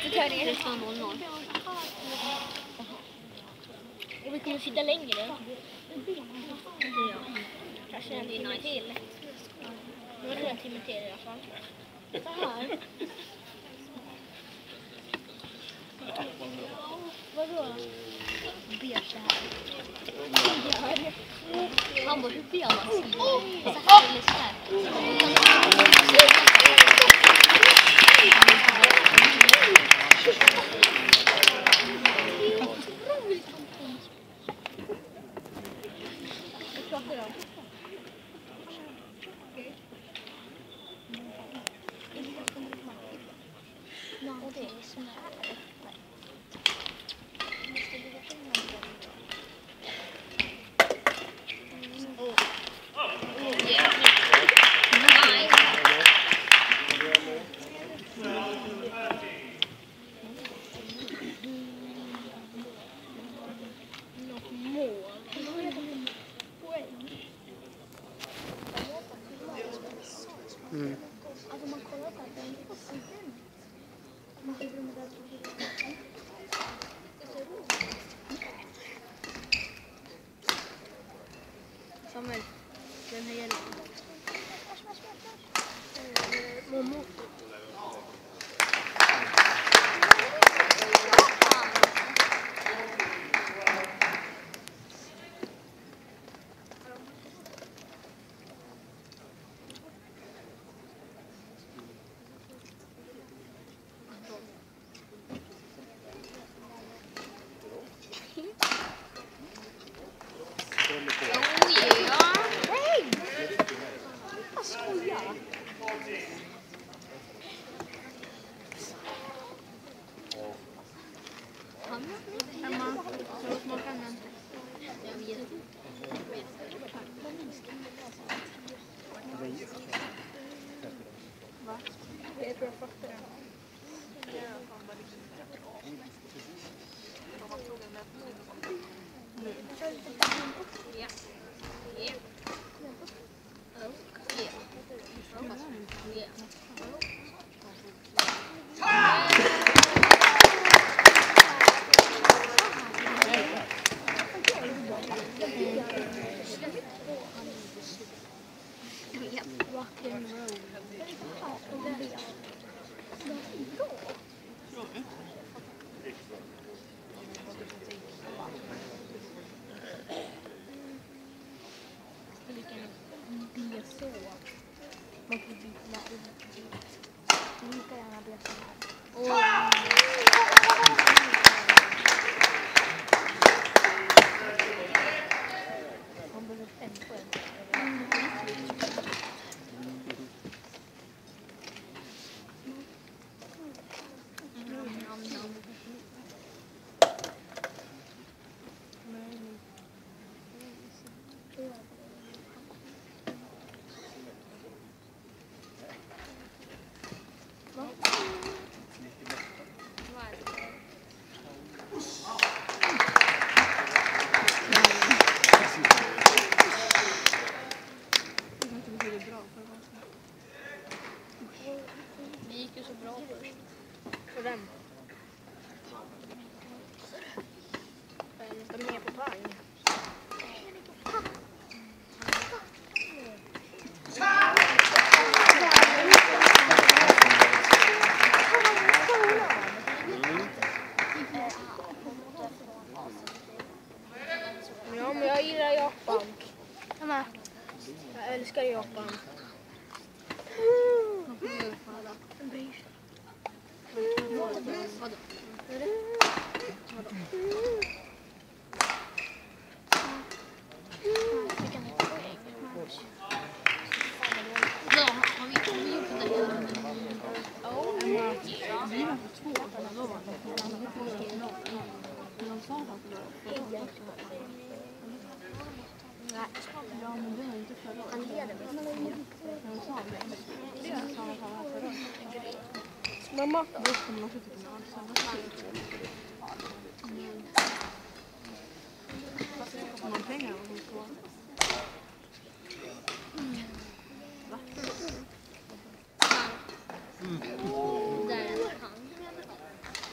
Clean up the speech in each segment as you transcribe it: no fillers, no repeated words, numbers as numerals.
Det är 2:00. Och vi kommer sitta längre. Ja. Kanske en timme till. Nu är det en timme till i alla fall. Så här. Vadå? Ber så här. Han bara, hur ber man? Så här eller så här. Alltså man kollar på den. Samuel, den här gäller. Momota. Emma, så smakar den. Jag vet. Va? Jag tror jag fattar den. Ja. Ja. Man får byta lika gärna beta här. Man behöver 5 poäng. Det gick ju så bra först. För den. De är på pang. Ja, men jag gillar Japan. Jag älskar Japan. Han leder mamma. Där är han.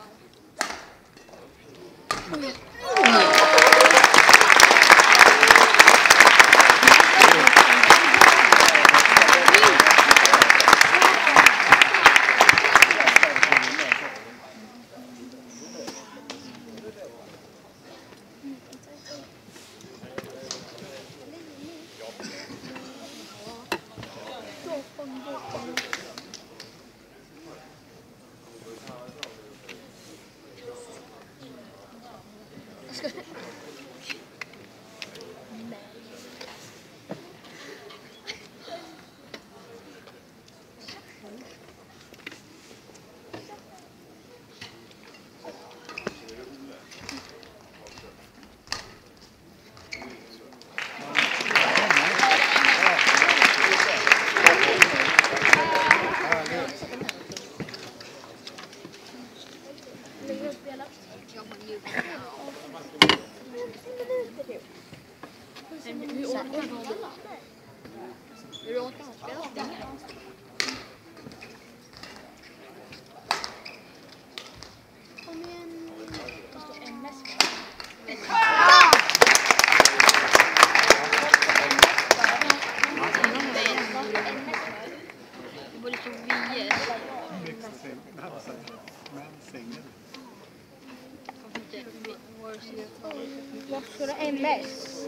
Vad ska du MS?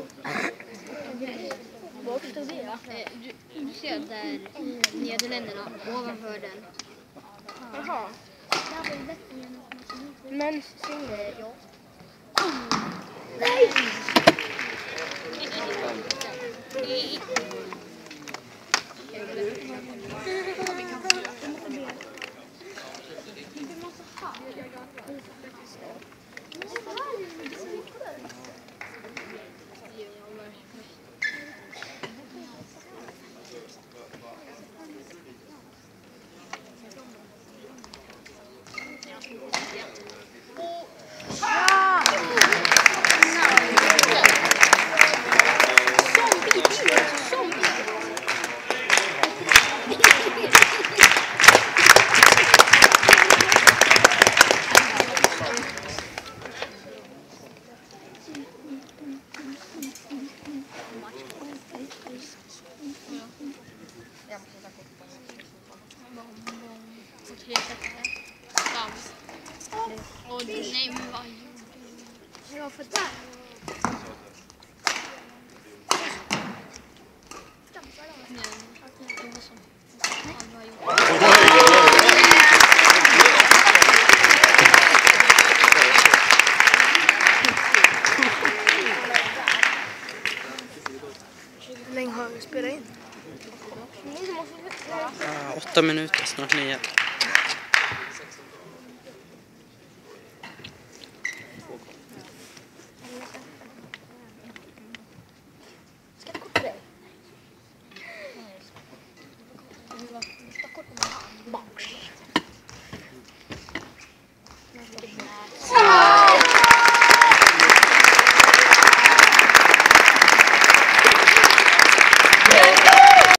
Vad står det då? Du ser där Nederländerna ovanför den. Jaha. Men singel. Ja. Nej! Nej, men vad Ja, för där. Hur länge har vi spelat in? 8 minuter, snart 9.